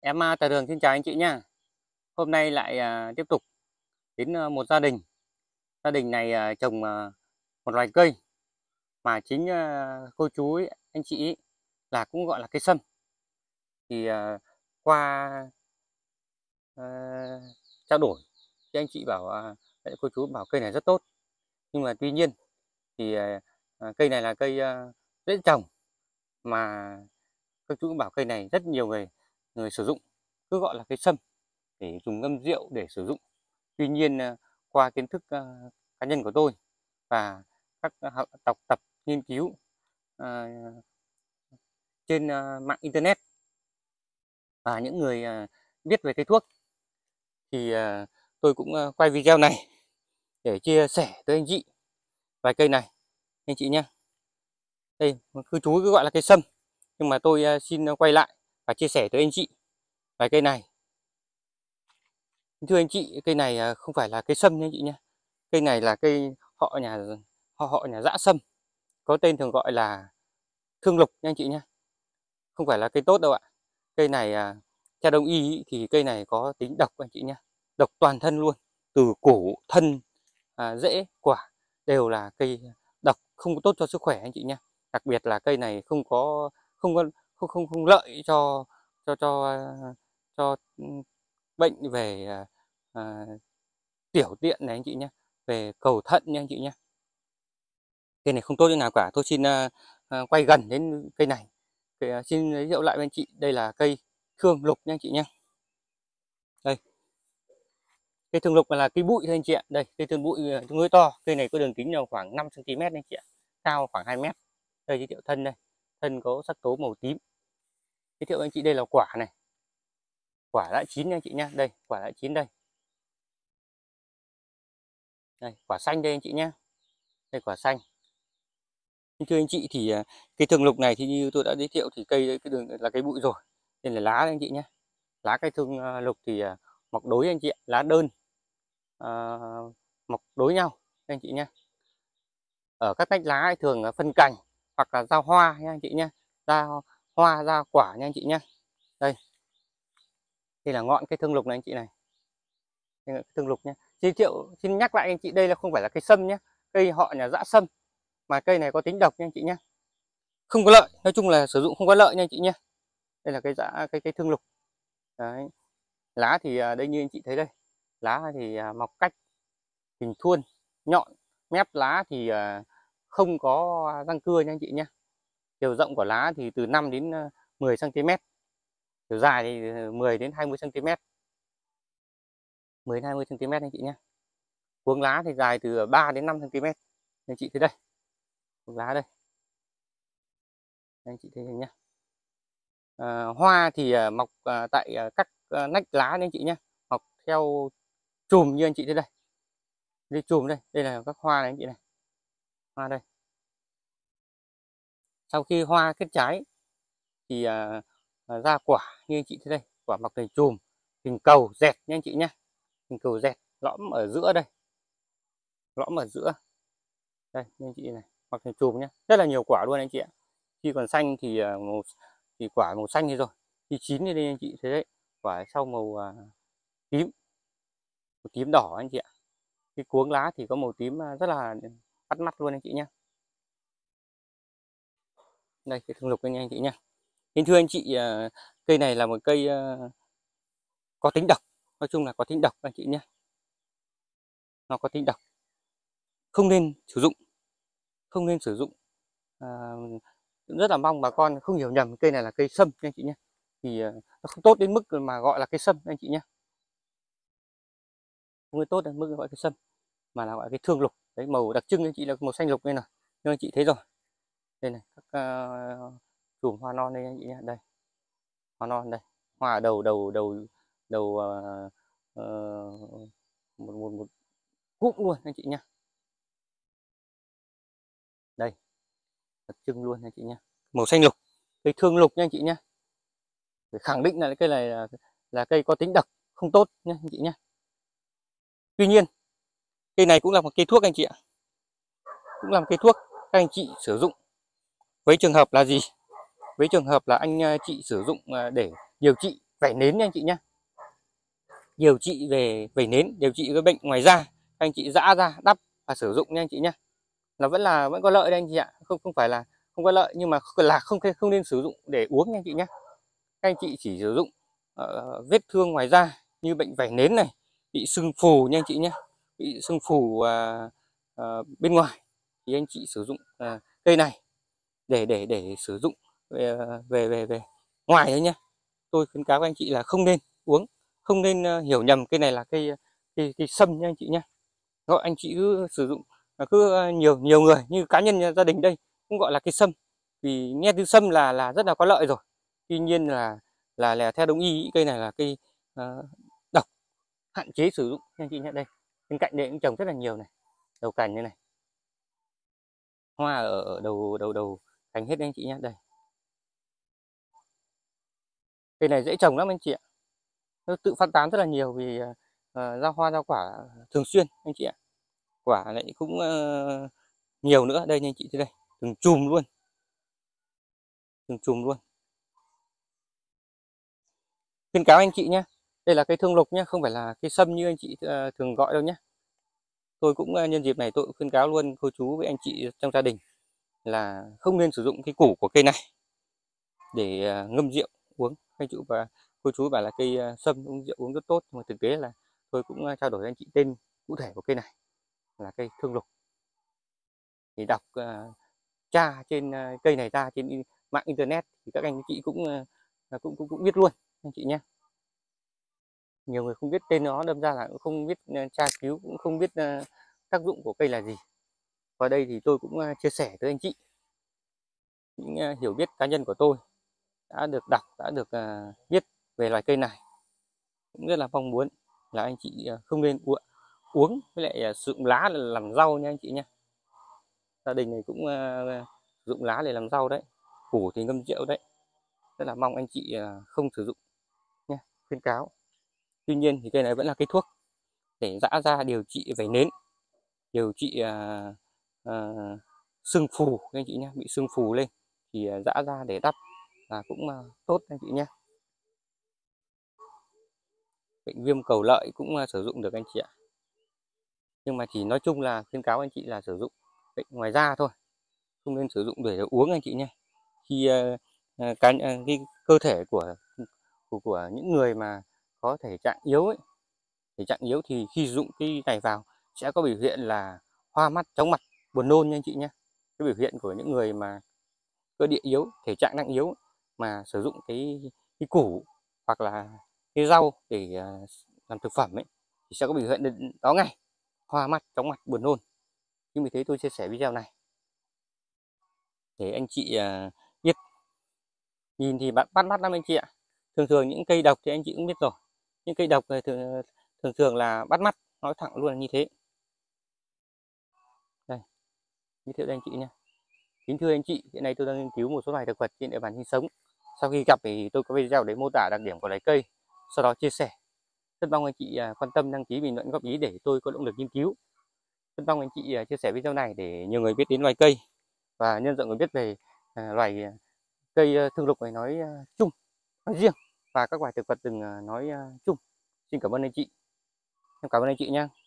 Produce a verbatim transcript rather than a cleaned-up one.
Em à, Tài Đường xin chào anh chị nha. Hôm nay lại à, tiếp tục đến à, một gia đình. Gia đình này à, trồng à, một loài cây mà chính à, cô chú ấy, anh chị ấy, là cũng gọi là cây sâm. Thì à, qua à, trao đổi thì anh chị bảo à, cô chú bảo cây này rất tốt. Nhưng mà tuy nhiên thì à, à, cây này là cây à, dễ trồng, mà các chú cũng bảo cây này rất nhiều người người sử dụng cứ gọi là cây sâm để dùng ngâm rượu để sử dụng. Tuy nhiên à, qua kiến thức à, cá nhân của tôi và các học đọc tập nghiên cứu à, trên à, mạng internet và những người à, biết về cây thuốc thì à, tôi cũng à, quay video này để chia sẻ tới anh chị vài cây này anh chị nhé. Đây cứ chú cứ gọi là cây sâm, nhưng mà tôi à, xin quay lại và chia sẻ tới anh chị vài cây này. Thưa anh chị, cây này à, không phải là cây sâm nha anh chị nhé. Cây này là cây họ nhà họ họ nhà dã sâm, có tên thường gọi là thương lục nha anh chị nhé. Không phải là cây tốt đâu ạ. Cây này à, theo đông y ý, thì cây này có tính độc anh chị nhé. Độc toàn thân luôn, từ củ thân à, rễ quả đều là cây độc, không có tốt cho sức khỏe anh chị nhé. Đặc biệt là cây này không có không có không không không lợi cho cho cho cho bệnh về à, à, tiểu tiện này anh chị nhé, về cầu thận nha anh chị nhé. Cây này không tốt như nào cả. Tôi xin uh, uh, quay gần đến cây này. Cây, uh, xin giới thiệu lại với anh chị, đây là cây thương lục nha anh chị nhé. Đây, cây thương lục là cây bụi thôi anh chị ạ. Đây, cây thương bụi tương đối to. Cây này có đường kính là khoảng năm xăng ti mét anh chị ạ, cao khoảng hai mét. Đây giới thiệu thân đây, thân có sắc tố màu tím. Giới thiệu với anh chị đây là quả này, quả đã chín nha anh chị nhé. Đây, quả đã chín đây. Đây, quả xanh đây anh chị nhé. Đây quả xanh. Thưa anh chị thì cây thương lục này thì như tôi đã giới thiệu thì cây cái đường là cây bụi rồi, nên là lá anh chị nhé. Lá cây thương lục thì mọc đối anh chị ạ, lá đơn à, mọc đối nhau anh chị nhé. Ở các tách lá thường phân cành hoặc là ra hoa nha anh chị nhé, ra hoa ra quả nha anh chị nhé. Đây, đây là ngọn cây thương lục này anh chị này, đây là thương lục nhé. Giới thiệu xin nhắc lại anh chị, đây là không phải là cây sâm nhé, cây họ nhà dã sâm, mà cây này có tính độc nha anh chị nhé, không có lợi, nói chung là sử dụng không có lợi nha anh chị nhé. Đây là cây dã cây cây thương lục. Đấy. Lá thì đây như anh chị thấy đây, lá thì mọc cách hình thuôn nhọn, mép lá thì không có răng cưa nha anh chị nhé. Chiều rộng của lá thì từ năm đến mười xăng ti mét, chiều dài thì mười đến hai mươi xăng ti mét, mười đến hai mươi xăng ti mét anh chị nhé. Cuống lá thì dài từ ba đến năm xăng ti mét anh chị thấy đây, cuống lá đây anh chị thấy nhé. À, hoa thì mọc à, tại à, các à, nách lá anh chị nhé, mọc theo chùm như anh chị thấy đây, đây chùm đây, đây là các hoa này anh chị này, hoa đây. Sau khi hoa kết trái thì à, à, ra quả như anh chị thấy đây, quả mọc thành chùm, hình cầu dẹt nha anh chị nhé, hình cầu dẹt, lõm ở giữa đây, lõm ở giữa đây như anh chị này, mọc thành chùm nhé, rất là nhiều quả luôn anh chị ạ. Khi còn xanh thì màu thì quả màu xanh như rồi, khi chín như đây anh chị thấy đấy, quả sau màu à, tím, màu tím đỏ anh chị ạ. Cái cuống lá thì có màu tím rất là bắt mắt luôn anh chị nhé. Đây cái thương lục anh anh chị nhé. Nên thưa anh chị, cây này là một cây có tính độc, nói chung là có tính độc anh chị nhé, nó có tính độc, không nên sử dụng, không nên sử dụng. À, rất là mong bà con không hiểu nhầm cây này là cây sâm anh chị nhé, thì nó không tốt đến mức mà gọi là cây sâm anh chị nhé, không tốt đến mức gọi cây sâm mà là gọi cái thương lục. Đấy, màu đặc trưng anh chị là màu xanh lục đây này, như anh chị thấy rồi. Đây này, các uh, chùm hoa non đây anh chị nhé, đây hoa non đây, hoa ở đầu đầu đầu đầu uh, uh, một, một, một cụm luôn anh chị nhé. Đây đặc trưng luôn anh chị nhé, màu xanh lục, cây thương lục nha anh chị nhé, để khẳng định là cây này là, là cây có tính độc, không tốt nha anh chị nhé. Tuy nhiên cây này cũng là một cây thuốc anh chị ạ, cũng là một cây thuốc các anh chị sử dụng với trường hợp là gì, với trường hợp là anh chị sử dụng để điều trị vảy nến nha anh chị nhé. Điều trị về vảy nến, điều trị cái bệnh ngoài da, anh chị giã ra đắp và sử dụng nha anh chị nhé. Nó vẫn là vẫn có lợi đây anh chị ạ, không không phải là không có lợi, nhưng mà là không không nên sử dụng để uống nha anh chị nhé. Các anh chị chỉ sử dụng uh, vết thương ngoài da như bệnh vảy nến này, bị sưng phù nha anh chị nhé, bị sưng phù uh, uh, bên ngoài thì anh chị sử dụng uh, cây này để để để sử dụng về về về, về ngoài đấy nhé. Tôi khuyến cáo các anh chị là không nên uống, không nên uh, hiểu nhầm cây này là cây cây cây sâm nha anh chị nhé. Gọi anh chị cứ sử dụng cứ nhiều nhiều người như cá nhân gia đình đây cũng gọi là cây sâm, vì nghe từ sâm là là rất là có lợi rồi. Tuy nhiên là là, là theo đông y cây này là cây uh, độc, hạn chế sử dụng nha anh chị nhé. Đây bên cạnh đây cũng trồng rất là nhiều này, đầu cành như này, hoa ở, ở đầu đầu đầu cành hết đấy anh chị nhé. Đây cây này dễ trồng lắm anh chị ạ, nó tự phát tán rất là nhiều vì uh, ra hoa ra quả thường xuyên anh chị ạ. Quả lại cũng uh, nhiều nữa đây nha anh chị, thế đây từng chùm luôn, từng chùm luôn. Khuyên cáo anh chị nhé, đây là cây thương lục nhé, không phải là cây sâm như anh chị uh, thường gọi đâu nhé. Tôi cũng uh, nhân dịp này tôi cũng khuyên cáo luôn cô chú với anh chị trong gia đình là không nên sử dụng cái củ của cây này để uh, ngâm rượu uống. Anh chị và cô chú bảo là cây uh, sâm uống rượu uống rất tốt, nhưng mà thực tế là tôi cũng uh, trao đổi với anh chị tên cụ thể của cây này là cây thương lục. Thì đọc uh, tra trên uh, cây này ra trên mạng internet thì các anh chị cũng uh, cũng cũng cũng biết luôn anh chị nhé. Nhiều người không biết tên nó, đâm ra là cũng không biết uh, tra cứu, cũng không biết uh, tác dụng của cây là gì. Và đây thì tôi cũng uh, chia sẻ tới anh chị những uh, hiểu biết cá nhân của tôi đã được đọc, đã được uh, biết về loài cây này. Cũng rất là mong muốn là anh chị uh, không nên uống với lại uh, sử dụng lá để làm rau nha anh chị nhé. Gia đình này cũng uh, sử dụng lá để làm rau đấy, củ thì ngâm rượu đấy. Rất là mong anh chị uh, không sử dụng nhé, khuyên cáo. Tuy nhiên thì cây này vẫn là cây thuốc để giã ra điều trị vảy nến, điều trị uh, uh, sưng phù anh chị nhé, bị sưng phù lên thì uh, giã ra để đắp là cũng uh, tốt anh chị nhé. Bệnh viêm cầu lợi cũng uh, sử dụng được anh chị ạ, nhưng mà chỉ nói chung là khuyên cáo anh chị là sử dụng bệnh ngoài da thôi, không nên sử dụng để uống anh chị nhé. Khi uh, uh, cái, uh, cái cơ thể của, của của những người mà có thể trạng yếu ấy, thể trạng yếu thì khi sử dụng cái này vào sẽ có biểu hiện là hoa mắt, chóng mặt, buồn nôn nha anh chị nhé. Cái biểu hiện của những người mà cơ địa yếu, thể trạng nặng yếu mà sử dụng cái cái củ hoặc là cái rau để uh, làm thực phẩm ấy thì sẽ có biểu hiện đó ngay, hoa mắt, chóng mặt, buồn nôn. Nhưng vì thế tôi chia sẻ video này để anh chị uh, biết. Nhìn thì bắt bắt mắt lắm anh chị ạ. Thường thường những cây độc thì anh chị cũng biết rồi, những cây độc thường thường thường là bắt mắt, nói thẳng luôn là như thế. Đây, giới thiệu đây anh chị nhé. Kính thưa anh chị, hiện nay tôi đang nghiên cứu một số loài thực vật trên địa bàn sinh sống. Sau khi gặp thì tôi có video để mô tả đặc điểm của loài cây, sau đó chia sẻ. Rất mong anh chị quan tâm, đăng ký, bình luận, góp ý để tôi có động lực nghiên cứu. Rất mong anh chị chia sẻ video này để nhiều người biết đến loài cây và nhân rộng người biết về loài cây thương lục này nói chung, nói riêng, và các loài thực vật từng nói chung. Xin cảm ơn anh chị. Em cảm ơn anh chị nhé.